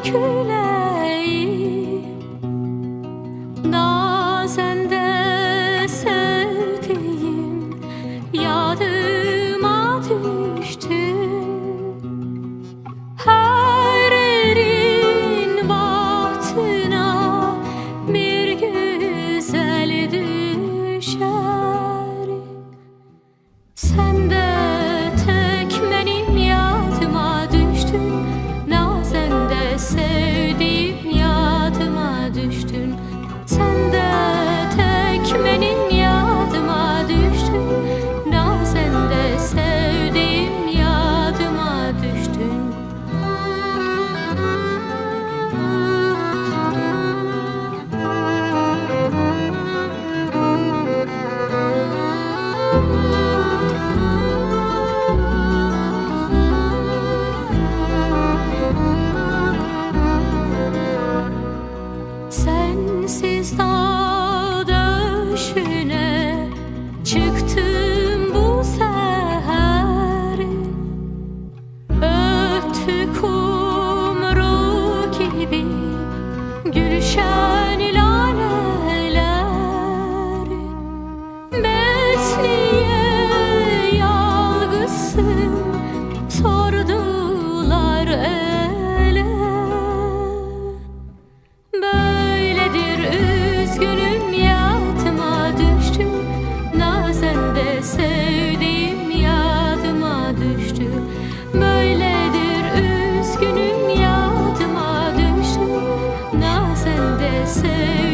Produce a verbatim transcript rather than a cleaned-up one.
döküleyim. Nazen de sevdiğim yadıma düştün. Her erin bahtına bir güzel düşer. Sen de tek benim yadıma düştün. Nazen de sevdiğim yadıma düştün. Sen de tek benim yadıma düştün. Nazen de sevdiğim yadıma düştün. Sensiz dağ döşüne çıktım bu seher. Öttü kumru gibi gülşen laleler. Besniye yalgısın sordular ele. Böyledir üzgünüm yadıma düştü. Nazen de sevdiğim yadıma düştü. Böyledir üzgünüm yadıma düştü. Nazen de sevdiğim